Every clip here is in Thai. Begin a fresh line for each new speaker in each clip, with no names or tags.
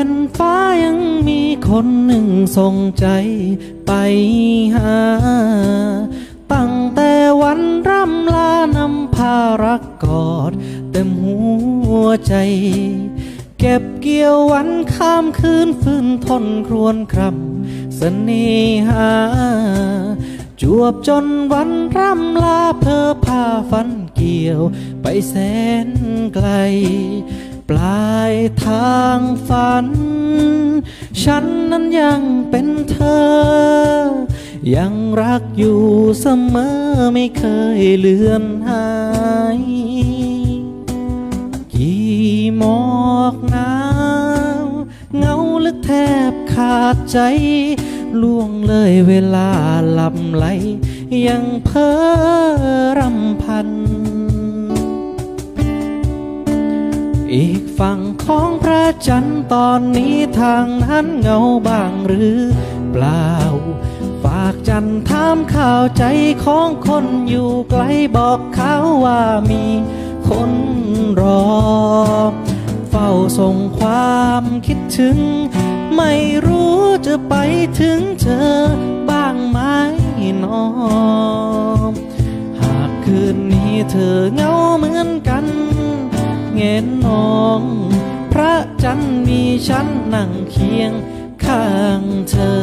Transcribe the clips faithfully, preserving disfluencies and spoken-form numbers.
ผ่นฟ้ายังมีคนหนึ่งส่งใจไปหาตั้งแต่วันร่ำลานำพารักกอดเต็มหัวใจเก็บเกี่ยววันข้ามคืนฟื้นทนครวญครำเสน่หาจวบจนวันร่ำลาเพ้อพาฝันเกี่ยวไปแสนไกลปลายทางฝันฉันนั้นยังเป็นเธอยังรักอยู่เสมอไม่เคยเลือนหายกี่หมอกหนาวเงาลึกแทบขาดใจล่วงเลยเวลาหลับไหลยังเพ้อรำพันอีกฝั่งของพระจันทร์ตอนนี้ทางนั้นเงาบ้างหรือเปล่าฝากจันทร์ถามข่าวใจของคนอยู่ไกลบอกเขาว่ามีคนรอเฝ้าส่งความคิดถึงไม่รู้จะไปถึงเธอบ้างไหมน้องหากคืนนี้เธอเหงาเหมือนกันเงนมองพระจันทร์มีฉันนั่งเคียงข้างเธอ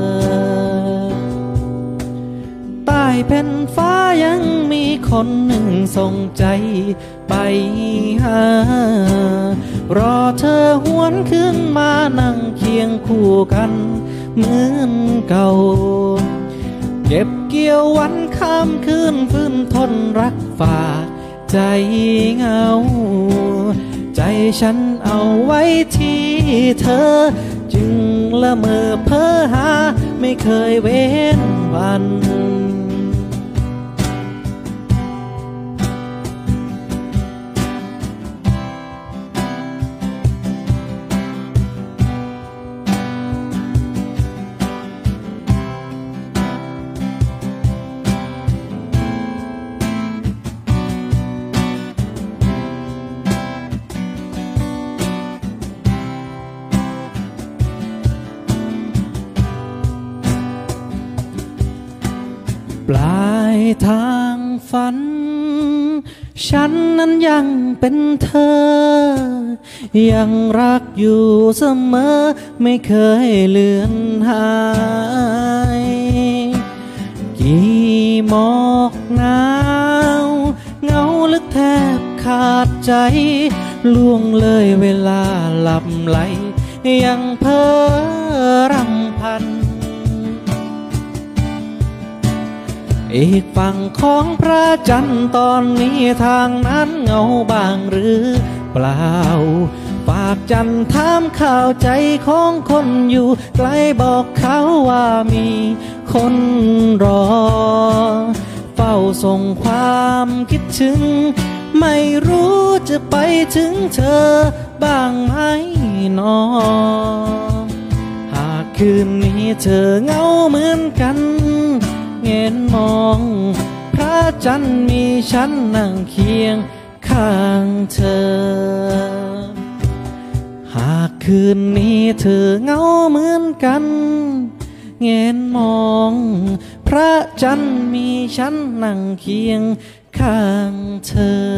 ใต้แผ่นฟ้ายังมีคนหนึ่งส่งใจไปหารอเธอหวนขึ้นมานั่งเคียงคู่กันเหมือนเก่าเก็บเกี่ยววันข้ามคืนฟื้นทนรักฝากใจเหงาใจฉันเอาไว้ที่เธอจึงละเมอเพ้อหาไม่เคยเว้นวันปลายทางฝันฉันนั้นยังเป็นเธอยังรักอยู่เสมอไม่เคยเลือนหายกี่หมอกหนาวเงาลึกแทบขาดใจล่วงเลยเวลาหลับไหลยังเพ้อรำพันอีกฝั่งของพระจันทร์ตอนนี้ทางนั้นเงาบ้างหรือเปล่าฝากจันทร์ถามข่าวใจของคนอยู่ไกลบอกเขาว่ามีคนรอเฝ้าส่งความคิดถึงไม่รู้จะไปถึงเธอบ้างไหมน้องหากคืนนี้เธอเหงาเหมือนกันเงนมองพระจันทร์มีฉันนั่งเคียงข้างเธอหากคืนนี้เธอเหงาเหมือนกันเงนมองพระจันทร์มีฉันนั่งเคียงข้างเธอ